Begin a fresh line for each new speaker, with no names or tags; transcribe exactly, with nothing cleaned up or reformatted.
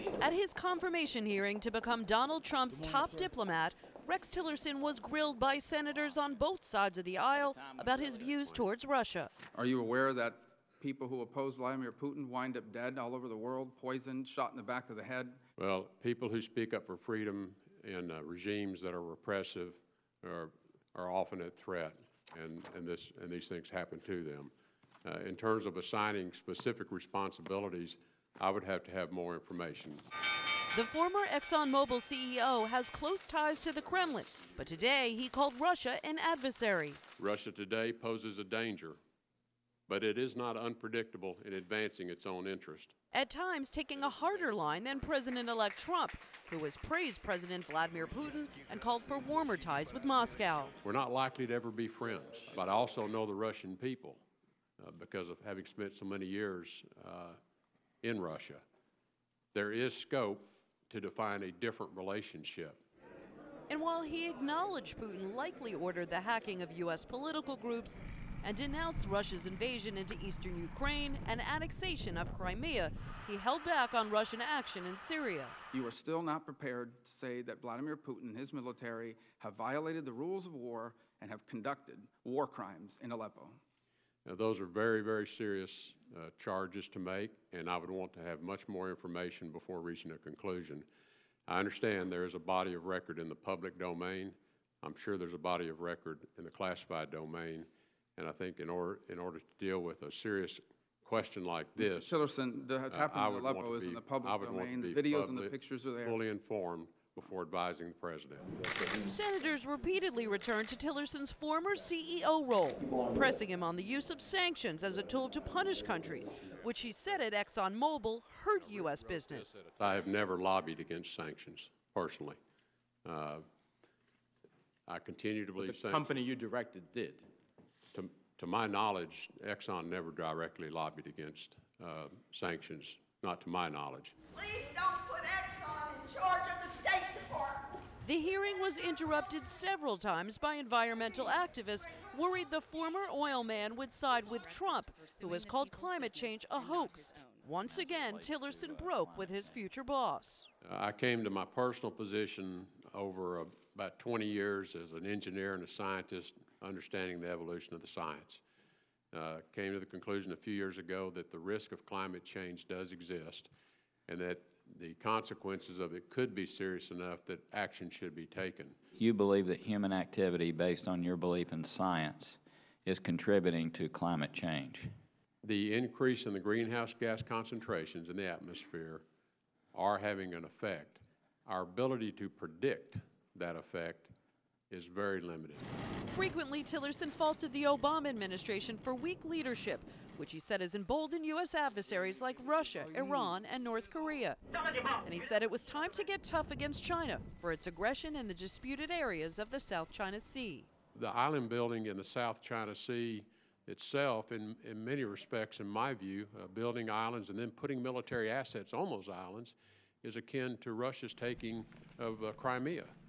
At his confirmation hearing to become Donald Trump's top diplomat, Rex Tillerson was grilled by senators on both sides of the aisle about his views towards Russia.
Are you aware that people who oppose Vladimir Putin wind up dead all over the world, poisoned, shot in the back of the head?
Well, people who speak up for freedom in uh, regimes that are repressive are, are often at threat, and, and, this, and these things happen to them. Uh, in terms of assigning specific responsibilities, I would have to have more information.
The former ExxonMobil C E O has close ties to the Kremlin, but today he called Russia an adversary.
Russia today poses a danger, but it is not unpredictable in advancing its own interest.
At times taking a harder line than President-elect Trump, who has praised President Vladimir Putin and called for warmer ties with Moscow.
We're not likely to ever be friends, but I also know the Russian people uh, because of having spent so many years uh, in Russia. There is scope to define a different relationship.
And while he acknowledged Putin likely ordered the hacking of U S political groups and denounced Russia's invasion into eastern Ukraine and annexation of Crimea, he held back on Russian action in Syria.
You are still not prepared to say that Vladimir Putin and his military have violated the rules of war and have conducted war crimes in Aleppo.
Now, those are very, very serious uh, charges to make, and I would want to have much more information before reaching a conclusion. I understand there is a body of record in the public domain. I'm sure there's a body of record in the classified domain, and I think in order, in order to deal with a serious question like this,
Mister Tillerson, what's happened
uh,
in Aleppo is
be,
in the public domain. The
videos
videos and the pictures are there.
Fully informed before advising the president.
Senators repeatedly returned to Tillerson's former C E O role, pressing him on the use of sanctions as a tool to punish countries, which he said at ExxonMobil hurt U S business.
I have never lobbied against sanctions, personally. Uh, I continue to believe
the
sanctions.
company you directed did.
To, to my knowledge, Exxon never directly lobbied against uh, sanctions, not to my knowledge.
Please don't put Exxon in charge of the State Department.
The hearing was interrupted several times by environmental activists worried the former oil man would side with Trump, who has called climate change a hoax. Once again, Tillerson broke with his future boss.
Uh, I came to my personal position over uh, about twenty years as an engineer and a scientist, understanding the evolution of the science. Uh, came to the conclusion a few years ago that the risk of climate change does exist, and that the consequences of it could be serious enough that action should be taken.
You believe that human activity, based on your belief in science, is contributing to climate change?
The increase in the greenhouse gas concentrations in the atmosphere are having an effect. Our ability to predict that effect is very limited.
Frequently, Tillerson faulted the Obama administration for weak leadership, which he said has emboldened U S adversaries like Russia, Iran, and North Korea. And he said it was time to get tough against China for its aggression in the disputed areas of the South China Sea.
The island building in the South China Sea itself, in, in many respects, in my view, uh, building islands and then putting military assets on those islands is akin to Russia's taking of uh, Crimea.